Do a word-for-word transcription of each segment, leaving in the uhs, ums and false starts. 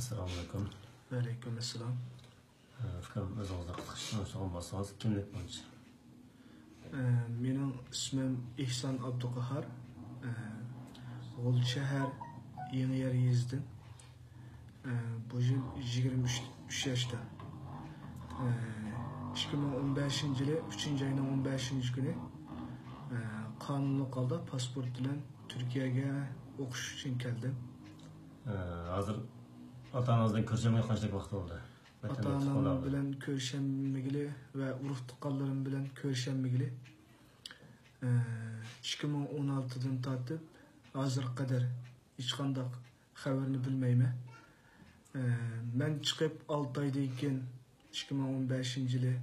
Assalamu alaikum. Aleyküm esselam. Fikrim özünüzde kıtıştığın soğun basınız. Kimlik boyunca? Benim ismim İhsan Abdülkahar. Gol şehir Yeni Yer Yezdin. Bu yıl yigirme üç yaşta. iki bin on beşinci yılı üçüncü ayının on beşinci günü kanunlu kaldı. Pasport bilen Türkiye'ye okuş için geldim. Hazır ata-ananızdan görüşmeye kaçlık vakit oldu? Ata-anam bilen görüşmegili ve uruk tuqqanlarım bilen görüşmegili iki bin on altıdan tartib hazır kadar hiç qandaq xabarini bilmeyme. Ben çıkıp altı aydayken iki bin on beşinci yılı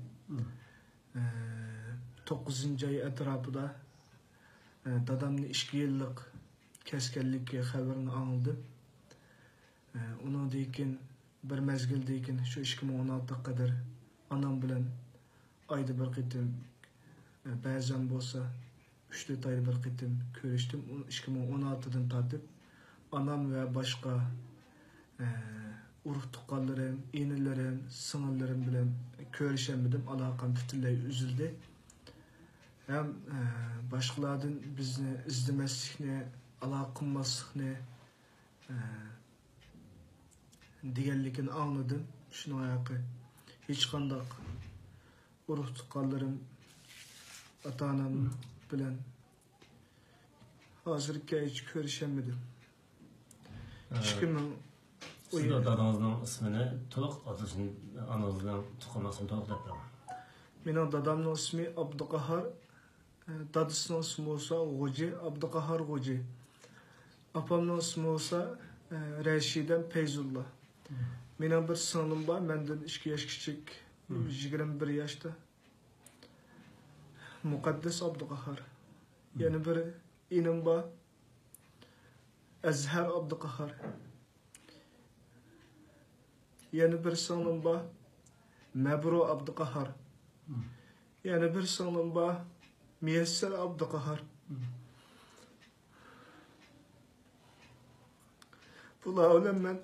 dokuzuncu ay etrafında dadamın iki yıllık keskinlik xabarini anıldım. Onun deyken bir mezgil deyken şu iki bin on altıga kadar anam bilen ayda bir qitim ba'zan bolsa üç dört ayda bir qitim görüştüm. iki bin on altıdan tartib anam ve başka e, urug tuqqanlarım, inilerim, singillerim bilen görüşemedim. Alakam bütünley üzüldü. Hem e, başkalardan bizni izlemeslikni, alaka qilmaslikni e, deganligini anladım. Şunu ayakı hiç qandaq urug tuqqanlarım, ata-anam bilen hazırki hiç görüşemedim. iki bin Siz de dadamızın ismini to'liq adısını, ananızdan tuqqanasını to'liq deb beraman. Mening dadamning ismi Abdulqahar, dadasining ismi bo'lsa G'o'ji, Abdulqahar G'o'ji. Apamning ismi bo'lsa Rashida Feyzullah. Mening bir singlim bor, mendan ikki yosh kichik, yigirma bir yoshda. Muqaddas Abdulqahar. Yana bir inim bor, Azhar Abdulqahar. Yana bir singlim bor, Mabru Abdulqahar. Yana bir singlim bor, Muyassar Abdulqahar. Bular bilan men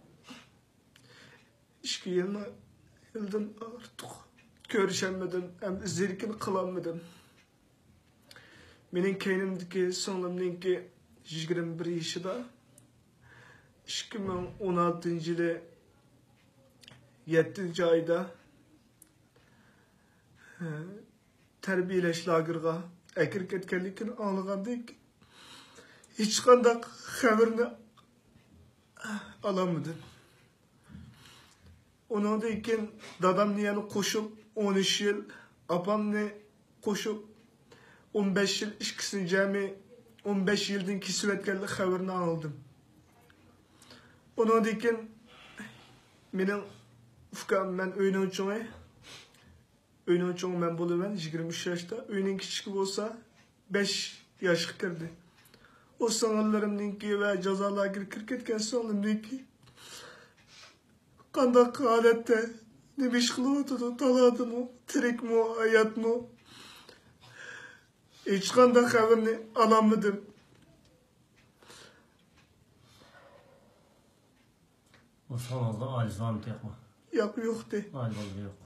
ikki yilni yildan ortiq görüşemedim, hem zerikini qilolmadim. Mening keynimdagi singlimninki yigirma bir yoshida ikki ming o'n oltinchi yili yettinchi oyda tarbiyalash lageriga akirib ketganligini anglagandik. Hech qanday xabarni olamadim. Ondan keyin dadamni yana qo'shib o'n uch yil, apamni qo'shib o'n besh yil, ikkisini jami o'n besh yildan kesib o'tganlik xabarini oldim. Ondan keyin mening ukam, men uyning cho'ngi, uyning cho'ngi men bo'laman, yigirma uch yoshda, uyning kichigi bo'lsa besh yoshga kirdi. O sing'illarimniki va jazolarga kirib ketgan singlimniki qandaq holatda nima ish qilyotdi, taladimi, tirikmi, hayotmi? Hech qanday xabarni ololmadim. O sonunda ailesi var mı tekme? Yo'q, yo'qdi. Ailesi yok.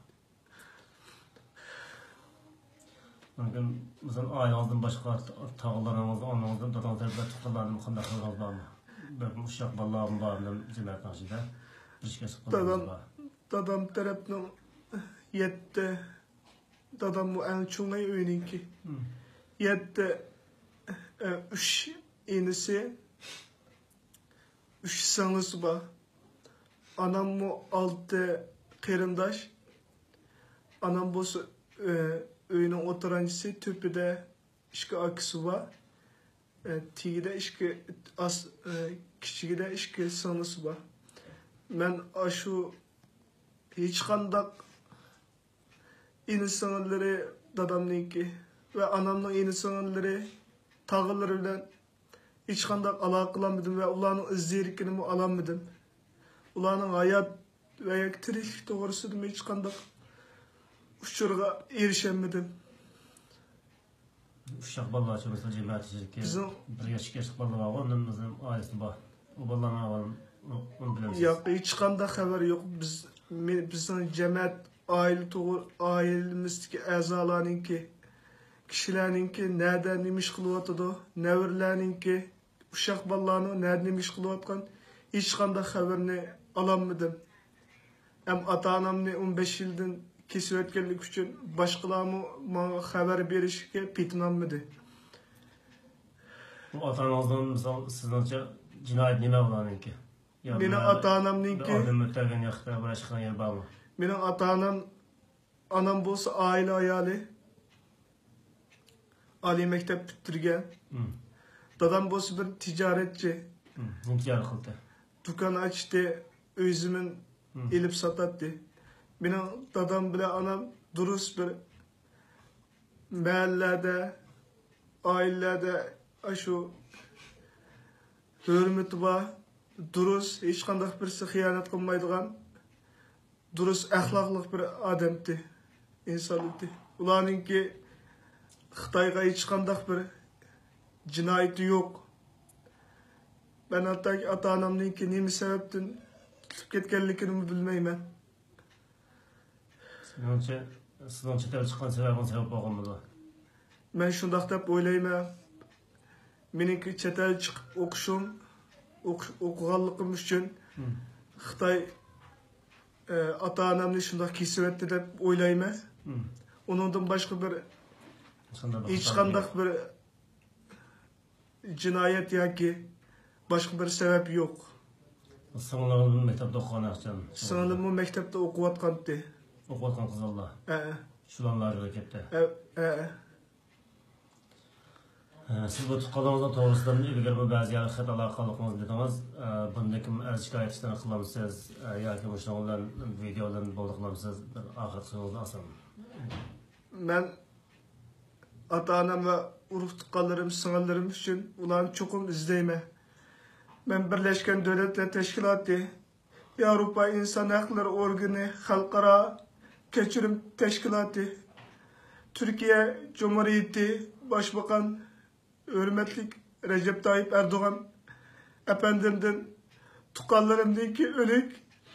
Mümkün mesela ailenizden başka tağlarınızda, onlarınızda dadanızda ve tutarlarının qanday xabarınız var mı? Bir uşaq balalarım var mı? Cemiyet karşıda. Dadam, dadam tarafının yetti, dadam bu en çoğunay öyninki. Yetti, üç inisi, üç sanlısı var. Anam bu altı qerindaş. Anam bu öyünün oturancısı, tüpüde iki akısı var. Tigide iki, as, kiçigide iki sanlısı var. Men aşu hiç qandaq ini singillari dadamniki ve anamning ini singillari tağillari bilan hiç qandaq aloqa qilolmadim ve ularning izdirikini ololmadim. Ularning hayot ve tiriklik to'g'risida hiç qandaq uchurga erişemedim. Uşaq balalar üçün mesela cemiyet içindeki bir yaş geçtik balalar var, onun bizim ailesi var. O balaların Onu bilemsiz. Yok, hiç kanda haber yok. Biz bizning cemaat aile to'g'ri oilamizdagi a'zolarninki kishilarninki nerede nima ish qilyotidi, nevarlarninki uşaq bolalarni nerede nima ish qilayotgan hech qanday xabarni ololmadim. Hem ata-onamni o'n besh yildan kesib o'tganlik uchun boshqalarmi menga xabar berishga petinolmadi. Bu ata-onangizdan misol sizningcha jinoyat nima ularninki? Meni ata-onamninki odam o'tgan yoqda boshqa yer bormi? Mening ata-onam anam bo'lsa oila ayoli. Ali mektep bitirgan. Hmm. Dadam bo'lsa bir tijoratchi. Hmm. Nima tijorat qildi? Dükkan açtı, özümün Hmm. elip satattı. Benim dadam bile anam durus bir mahallede, ailelerde şu hürmeti var. Durus, hiç kandak birisi hıyanet kılmaydıgan, durus ahlaklık bir adamdı, insanlıktı. Ulanınki Xitayga hiç kandak bir cinayeti yok. Ben hatta ata-onamninki nima sababdan tutib ketganligini bilmayman. Sizningcha sizning chetga chiqqan sababingiz sabab bo'lganmi? Men shundoq deb o'ylayman. Meniki chet el chiqib o'qishim, o'qiganligim uchun Xitoy ata-onamni shundoq kesib o'tdi deb o'ylayman. Uningdan boshqa bir hech qanday bir jinoyat yoki başka bir sebep yok. Sınırlarınızın mektepte okuyan akşam. Sınırlarımı mektepte okuyatkandı. Okuyatkan kız Allah. Ee. Şulanlar harekette. Ee. Ee. Siz bu tutqanlarınızdan doğrusudan ilgili bu bazı yerli xatalar qilganligingizni dedingiz. Bunda kim az shikoyat ishlarni qilamsiz yoki o'shalardan videolarni bo'ldi qilamsiz? Bir oxir so'zni olsam. Men ata-onam va urug' tuqqanlarim, sing'illarim uchun ularni cho'qim izlayman. Ben Birleşken Devletler Teşkilatı, Avrupa İnsan Hakları Organı, Halkara Keçirim Teşkilatı, Türkiye Cumhuriyeti Başbakan Hürmetlik Recep Tayyip Erdoğan efendimden tukallarımdaki ölük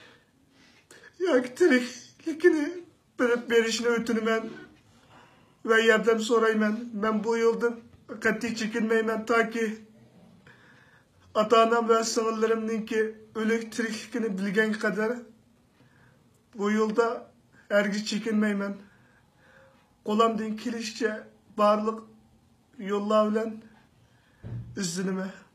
yaktiriklikini bilip verişine ötünümen ve yardım sorayım. Ben bu yıldan katı çekinmeyim ta ki ata-onam ve sing'illarimninki o'lik tirikligini bilgan qadar bu yo'lda hargiz chekinmayman. Qo'limdan kelishicha barliq yo'llar bilan izlanaman.